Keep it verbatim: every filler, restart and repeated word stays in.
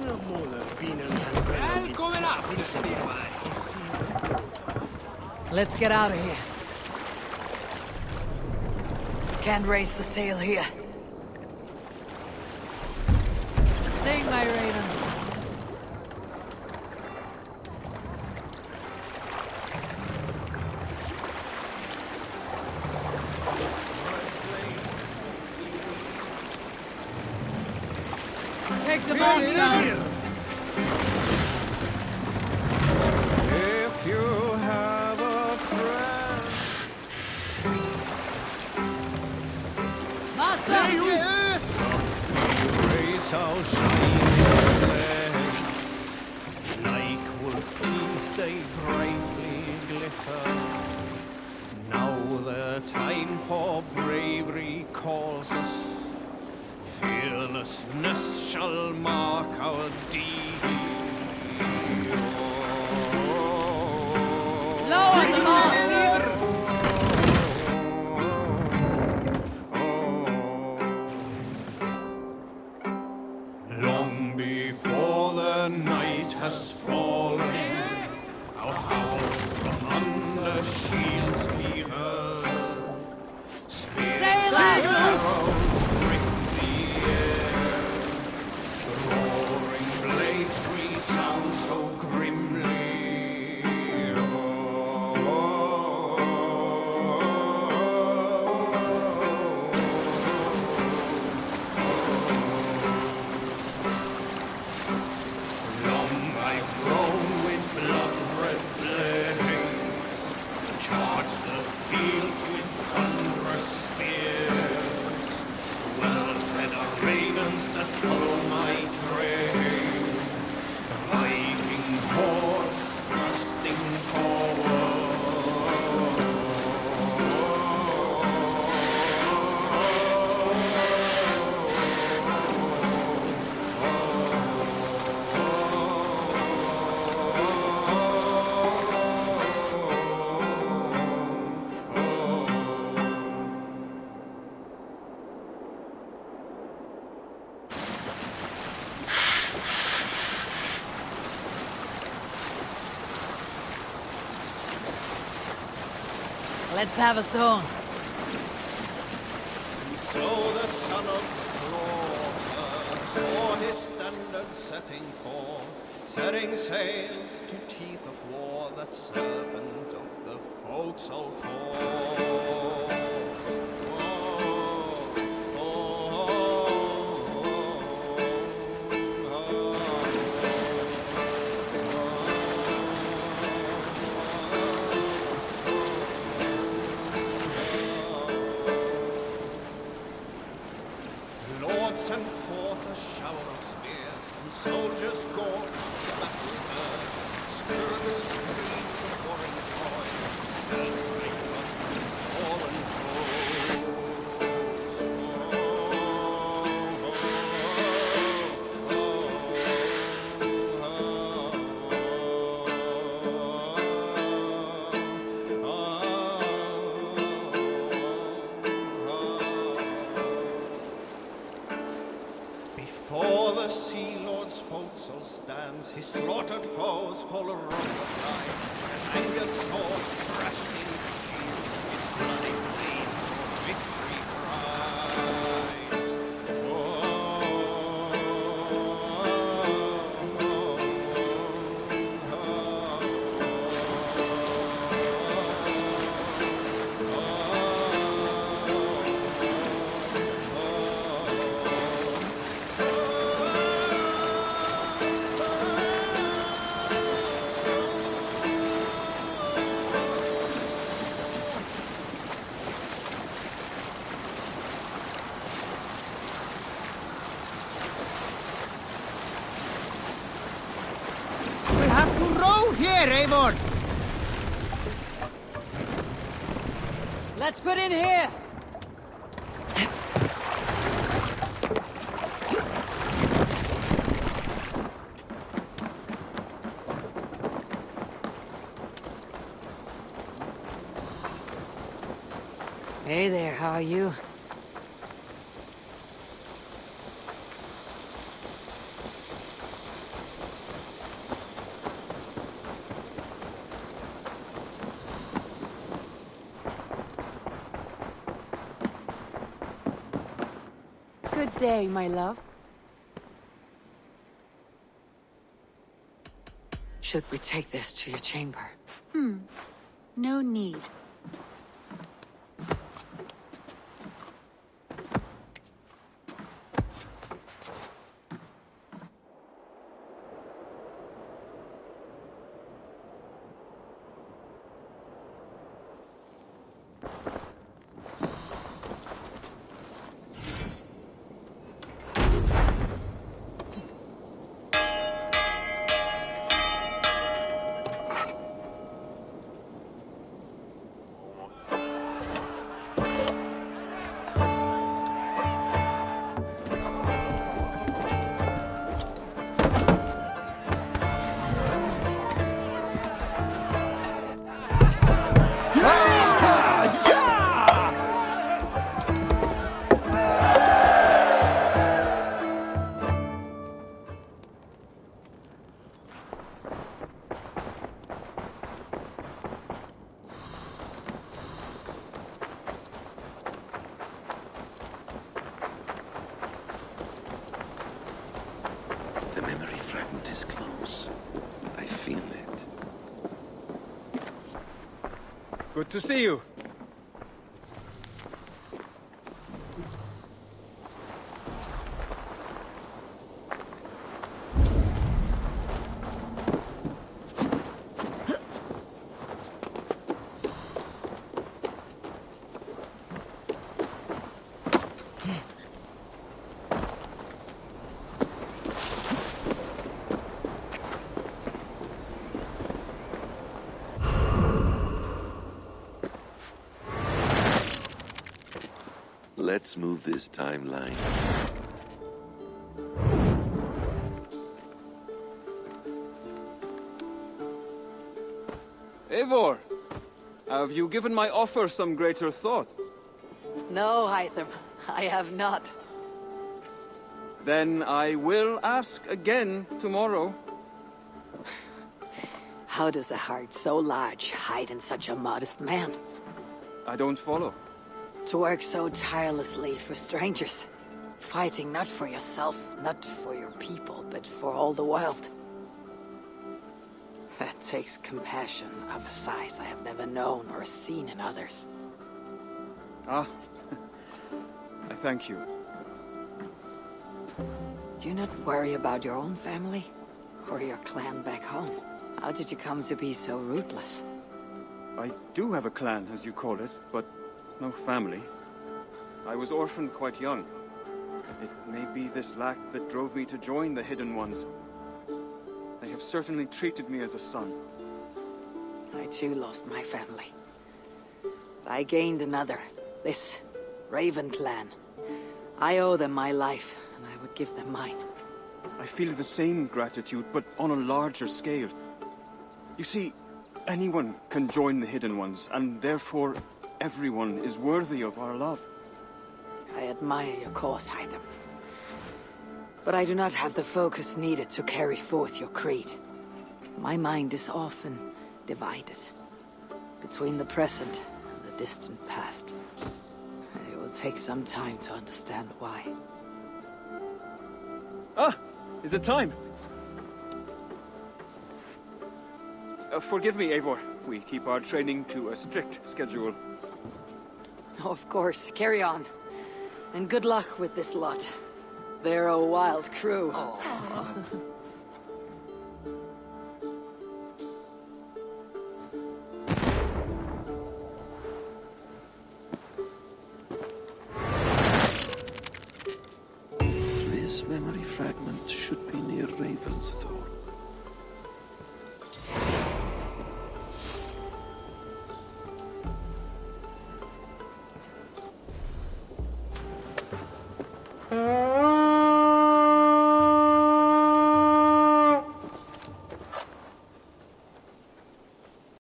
Let's get out of here. Can't raise the sail here. Sing, my ravens. Take the boss down. If you have a friend, Master! raise our shining flag. Like wolf teeth they brightly glitter. Now the time for bravery calls us. Fearlessness shall mark our deed. Lower the mast! Long before the night has fallen, our howls from under shields we heard. Spears Sail and it! arrows prick the air. Roaring blades resound so grimly. Long I've grown with blood-red blades, charge the fields with thunderous spears. Well-fed are ravens that follow my train, Viking hordes thrusting forward. Let's have a song. So the son of slaughter saw his standard setting forth, setting sails to teeth of war, that serpent of the forecastle fought. Lord sent forth a shower of spears, and soldiers gorged the battle herds. Scourges, screams of warring joy, spells break up fallen foes. Before the Sea Lord's forecastle stands, his slaughtered foes fall a rock of life, as angered swords crashed into shields, its bloody blade for victory cries. We have to row here, Eivor! Let's put in here. Hey there, how are you? day, my love. Should we take this to your chamber? Hmm. No need. The memory fragment is close. I feel it. Good to see you. Let's move this timeline. Eivor, have you given my offer some greater thought? No, Hytham. I have not. Then I will ask again tomorrow. How does a heart so large hide in such a modest man? I don't follow. To work so tirelessly for strangers. Fighting not for yourself, not for your people, but for all the world. That takes compassion of a size I have never known or seen in others. Ah, I thank you. Do you not worry about your own family? Or your clan back home? How did you come to be so ruthless? I do have a clan, as you call it, but no family. I was orphaned quite young. It may be this lack that drove me to join the Hidden Ones. They have certainly treated me as a son. I too lost my family. But I gained another. This Raven clan. I owe them my life, and I would give them mine. I feel the same gratitude, but on a larger scale. You see, anyone can join the Hidden Ones, and therefore everyone is worthy of our love. I admire your cause, Hytham. But I do not have the focus needed to carry forth your creed. My mind is often divided between the present and the distant past. It will take some time to understand why. Ah! Is it time? Uh, forgive me, Eivor. We keep our training to a strict schedule. Of course, carry on. And good luck with this lot. They're a wild crew. This memory fragment should be near Ravensthorpe.